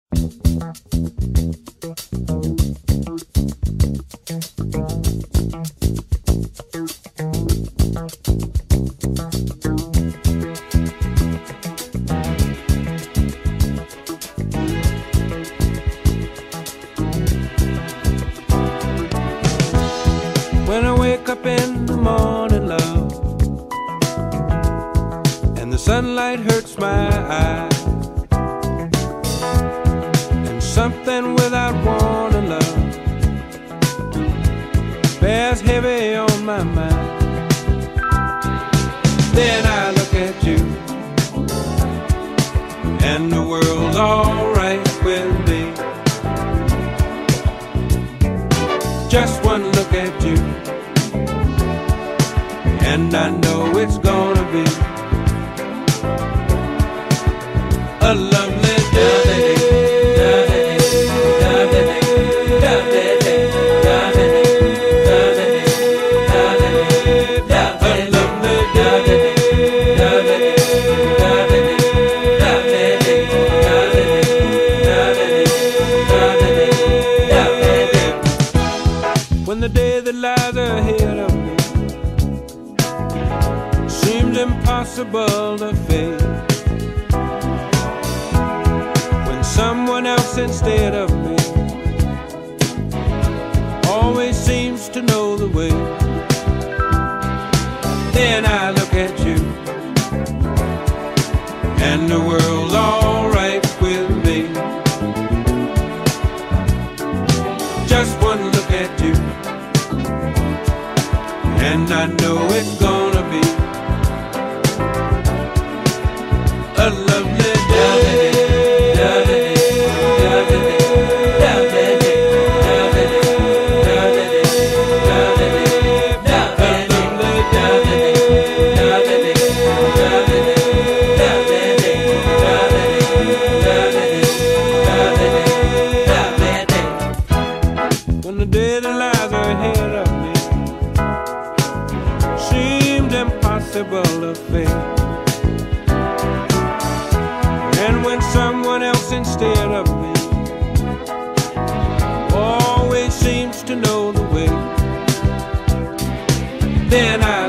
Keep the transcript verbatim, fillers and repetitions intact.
When I wake up in the morning, love, and the sunlight hurts my eyes, and something without warning, love, bears heavy on my mind. Then I look at you, and the world's alright with me. Just one look at you, and I know it's gonna be a lovely day. When the day that lies ahead of me seems impossible to face, when someone else instead of me always seems to know the way, then I look at you, and the world's alright with me. Just one look at you, and I know it's gonna be a lovely day. When the day that lies ahead of me seemed impossible to face, and when someone else instead of me always seems to know the way, then I